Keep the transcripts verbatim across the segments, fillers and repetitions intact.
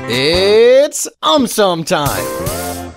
It's AumSum time!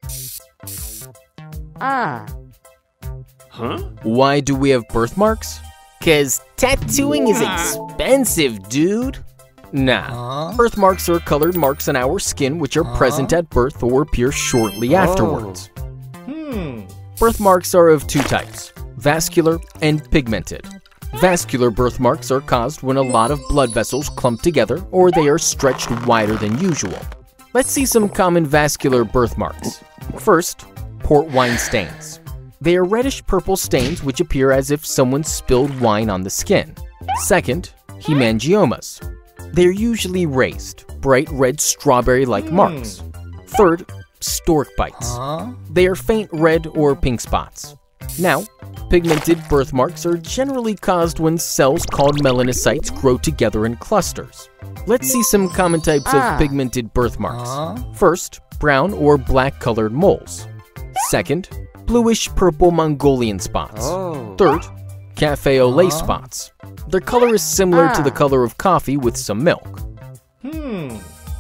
Ah. Huh? Why do we have birthmarks? Cause tattooing is expensive, dude. Nah, Huh? birthmarks are colored marks on our skin which are Huh? present at birth or appear shortly afterwards. Hmm. Birthmarks are of two types, vascular and pigmented. Vascular birthmarks are caused when a lot of blood vessels clump together or they are stretched wider than usual. Let's see some common vascular birthmarks. First, port wine stains. They are reddish-purple stains which appear as if someone spilled wine on the skin. Second, hemangiomas. They are usually raised, bright red strawberry-like Hmm. marks. Third, stork bites. Huh? They are faint red or pink spots. Now, pigmented birthmarks are generally caused when cells called melanocytes grow together in clusters. Let's see some common types Ah. of pigmented birthmarks. Huh? First, brown or black-colored moles. Second, bluish-purple Mongolian spots. Oh. Third, café au lait Huh? spots. Their color is similar to the Ah. color of coffee with some milk. Hmm.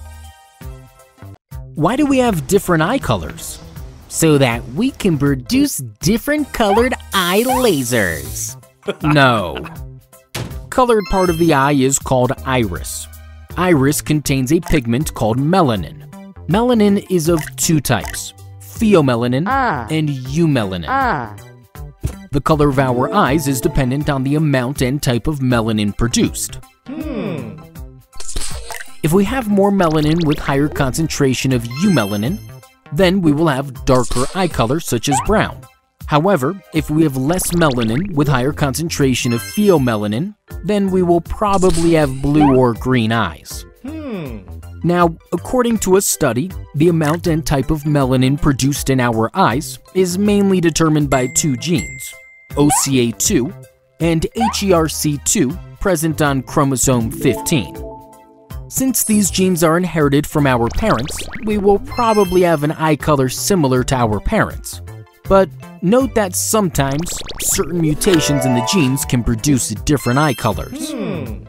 Why do we have different eye colors? So that we can produce different colored eye lasers. No. Colored part of the eye is called iris. Iris contains a pigment called melanin. Melanin is of two types, pheomelanin Ah. and eumelanin. Ah. The color of our eyes is dependent on the amount and type of melanin produced. Hmm. If we have more melanin with higher concentration of eumelanin, then we will have darker eye color such as brown. However, if we have less melanin with higher concentration of pheomelanin, then we will probably have blue or green eyes. Hmm. Now, according to a study, the amount and type of melanin produced in our eyes is mainly determined by two genes, O C A two and H E R C two, present on chromosome fifteen. Since these genes are inherited from our parents, we will probably have an eye color similar to our parents. But note that sometimes certain mutations in the genes can produce different eye colors. Hmm.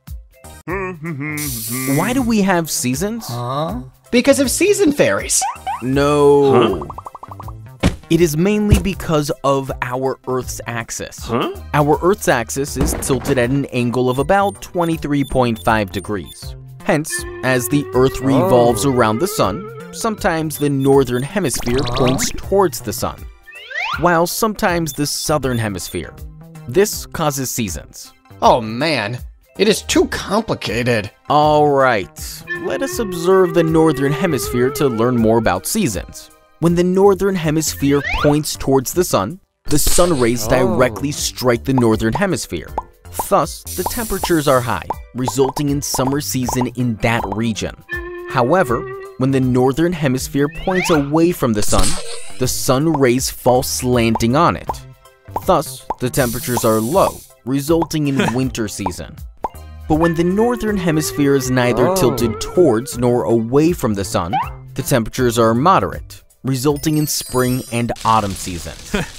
Why do we have seasons? Huh? Because of season fairies. No. It is mainly because of our Earth's axis. Huh? Our Earth's axis is tilted at an angle of about twenty-three point five degrees. Hence, as the Earth revolves Oh. around the Sun, sometimes the northern hemisphere points towards the Sun, while sometimes the southern hemisphere. This causes seasons. Oh man, it is too complicated. Alright, let us observe the northern hemisphere to learn more about seasons. When the northern hemisphere points towards the Sun, the sun rays directly strike the northern hemisphere. Thus, the temperatures are high, resulting in summer season in that region. However, when the northern hemisphere points away from the sun, the sun rays fall slanting on it. Thus, the temperatures are low, resulting in winter season. But when the northern hemisphere is neither Oh. tilted towards nor away from the sun, the temperatures are moderate, resulting in spring and autumn season.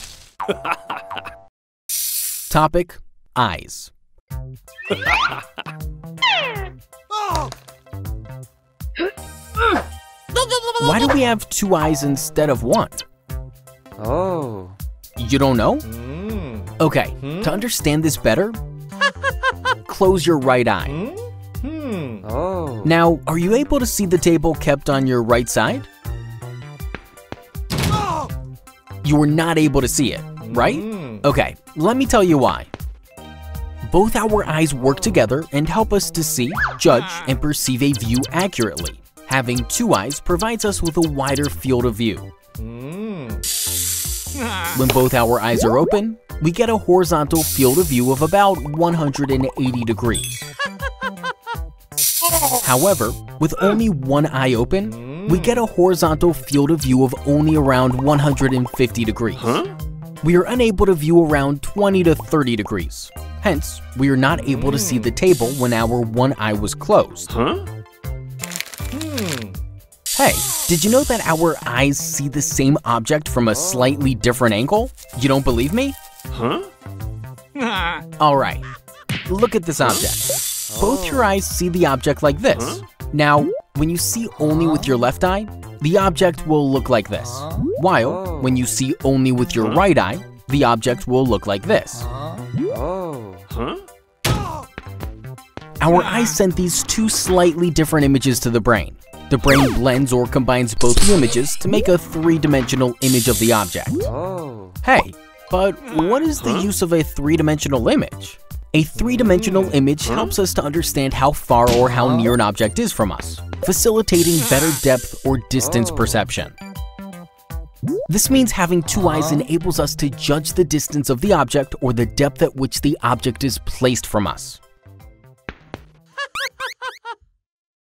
Topic: eyes. Why do we have two eyes instead of one? Oh. You don't know? Hmm. Okay, to understand this better, close your right eye. Hmm. Hmm. Oh. Now, are you able to see the table kept on your right side? You were not able to see it, right? Hmm. Okay, let me tell you why. Both our eyes work together and help us to see, judge, and perceive a view accurately. Having two eyes provides us with a wider field of view. Hmm. When both our eyes are open, we get a horizontal field of view of about one hundred eighty degrees. However, with only one eye open, we get a horizontal field of view of only around one hundred fifty degrees. Huh? We are unable to view around twenty to thirty degrees. Hence, we are not able to see the table when our one eye was closed. Huh? Hmm. Hey, did you know that our eyes see the same object from a slightly different angle? You don't believe me? Huh? Alright, look at this object. Both your eyes see the object like this. Now, When you see only with your left eye, the object will look like this. While, when you see only with your right eye, the object will look like this. Oh. Huh? Our eyes send these two slightly different images to the brain. The brain blends or combines both the images to make a three-dimensional image of the object. Oh. Hey, but what is the use of a three-dimensional image? A three-dimensional image helps us to understand how far or how near an object is from us, facilitating better depth or distance perception. This means having two eyes enables us to judge the distance of the object or the depth at which the object is placed from us.